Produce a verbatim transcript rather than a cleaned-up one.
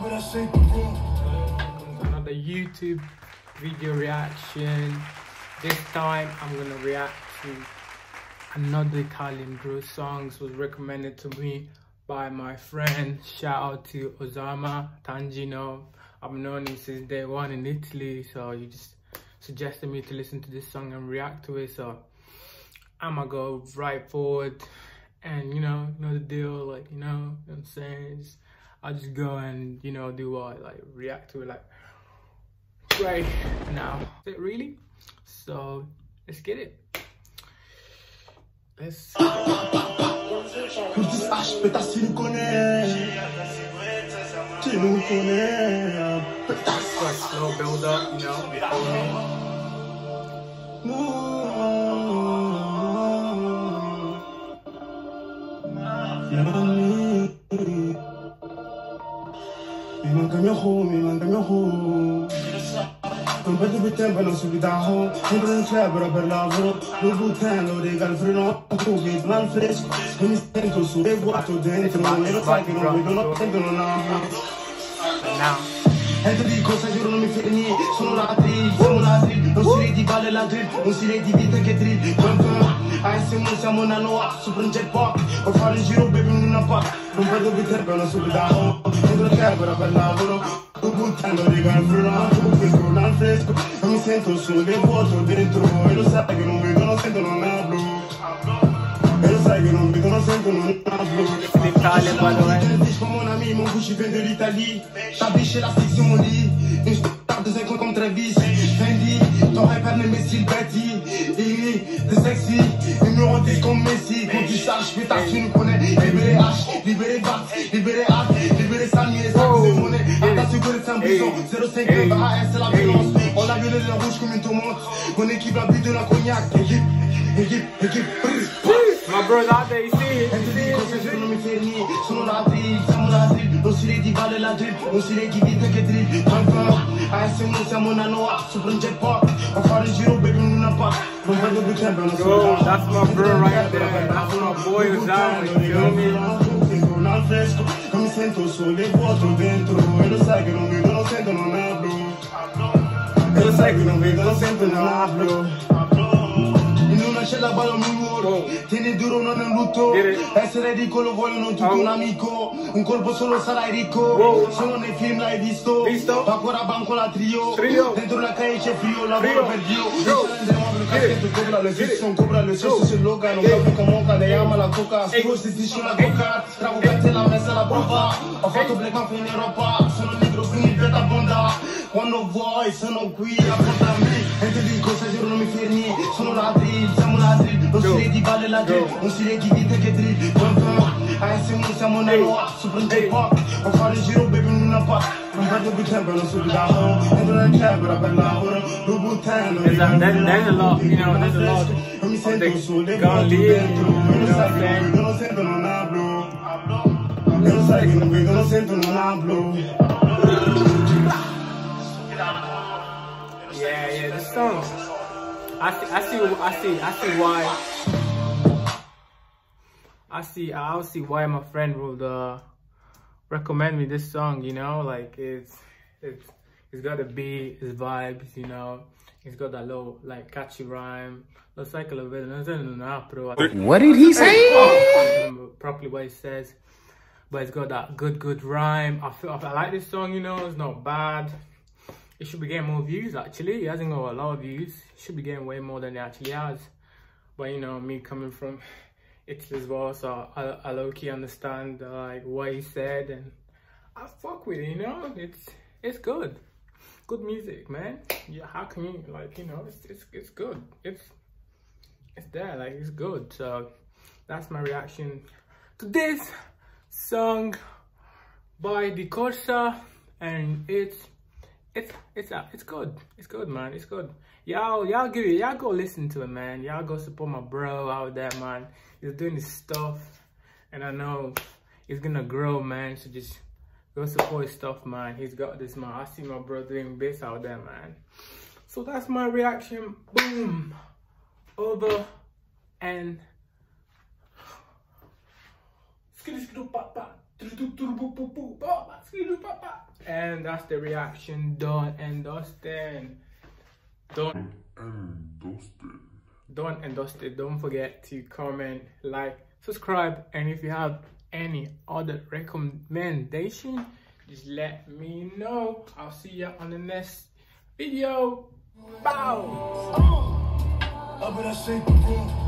Another YouTube video reaction. This time I'm gonna react to another Italian groove songs was recommended to me by my friend. Shout out to Osama Tangino. I've known him since day one in Italy, so he just suggested me to listen to this song and react to it. So I'ma go right forward and you know, you know the deal, like you know, you know what I'm saying? Just, I'll just go and you know do what, like react to it like right now. Is it really? So let's get it. Let's slow build up, you know, before non perdo più tempo e non subito a home. Entro in club per lavoro, Louboutin, regalo freno, tu che man fresco. Non mi sento su e vuoto dentro, e lo sai che non vedo, non sento, non amo. E ti dico, sai giuro non mi fermi, sono ladri, sono ladri. Non si ridi balle la drill, non si ridi vita che drill. A S M siamo una noa, sopra un jetpack. O fare il giro, baby, in una pack. Non perdo più tempo e non subito a home. Entro in club per lavoro. Buttando regalo freno, tu che scorda al fresco. Non mi sento solo e vuoto dentro. E lo sai che non vedo, non sento, non hablo. E lo sai che non vedo, non sento, non hablo. L'Italia quando è comme mon ami, mon couche vient de l'Italie. T'affiches l'élastique lit. Une start de cinq comme Travis. Fendi, ton rapper n'est Messi, Betty. T'es sexy, numéro dix comme Messi. Quand tu saches, fais ta tu nous connais. Libéré H, libéré Bat, libéré A, libéré Samy, les sacs de monnaie. Attention que c'est un bison, zéro cinq A S c'est la violence. On a violé le rouge comme une tomate. Mon équipe a bu de la cognac. Équipe, équipe, équipe. my brother out there, you see it. Non mi fermi, sono ladri, siamo ladri. Non si ridi balle la drip, non si ridi vita che drill. A S M siamo una noa, sopra un jetpack. A fare il giro, baby, in una pack. Non vedo più tempo, non so. Yo, that's my bro right there. That's my boy Osama, you feel me? Al fresco, non mi sento solo e vuoto dentro. E lo sai che non vedo, non sento, non hablo. E lo sai che non vedo, non sento, non hablo. C'è la balla un muro, tieni duro non è un lutto. Essere ridicolo vogliono tutto un amico. Un colpo solo sarai ricco. Solo nei film l'hai visto. Ancora banco la trio. Dentro la calle c'è frio, lavoro per Dio. Andremo a cassetto, cobra le fiction, cobra le sosse se loca. Non capo come moca, lei ama la coca. Scrivo se dice una coca. Travo cazzo la messa la prova. Ho fatto black man in Europa. Sono negro quindi per la bonda. Quando vuoi sono qui accanto a me. E ti dico se giuro non mi fermi. Sono ladri, siamo ladri. Non si ridi balle la drill, non si ridi vita che drill. A S M siamo una noa, sopra un jetpack. O fare il giro, baby, in una pack. Non perdo più tempo e non subito a home. Entro nel club per lavoro, Louboutin. There's a lot, you know, there's a lot Non mi sento solo e gonna vuoto leave, dentro. E lo sai che non vedo, non sento, non hablo. E lo sai che non vedo, non sento, non hablo. Yeah, yeah, the song. I see, I see, I see, I see why. I see, I see why my friend would uh, recommend me this song. You know, like it's, it's, it's got a beat, it's vibes. You know, it's got that little like catchy rhyme. Looks like a little bit. What did he say? I don't remember properly what he says, but it's got that good, good rhyme. I feel, I like this song. You know, it's not bad. It should be getting more views actually. It hasn't got a lot of views. It should be getting way more than it actually has. But you know, me coming from Italy as well, so I, I low-key understand uh, like what he said, and I fuck with it. You know, it's it's good, good music, man. Yeah, how can you like you know it's it's it's good. It's it's there, like it's good. So that's my reaction to this song by Di Corsa, and it's. It's it's uh, it's good. It's good, man. It's good. Y'all y'all give it. Y'all go listen to it, man. Y'all go support my bro out there, man. He's doing his stuff, and I know he's gonna grow, man. So just go support his stuff, man. He's got this, man. I see my bro doing bits out there, man. So that's my reaction. Boom, over and. Skidoo skidoo pop pop. And that's the reaction done and dusted. Done and dusted. Done and dusted. Don't forget to comment, like, subscribe, and if you have any other recommendation, just let me know. I'll see you on the next video. Bow.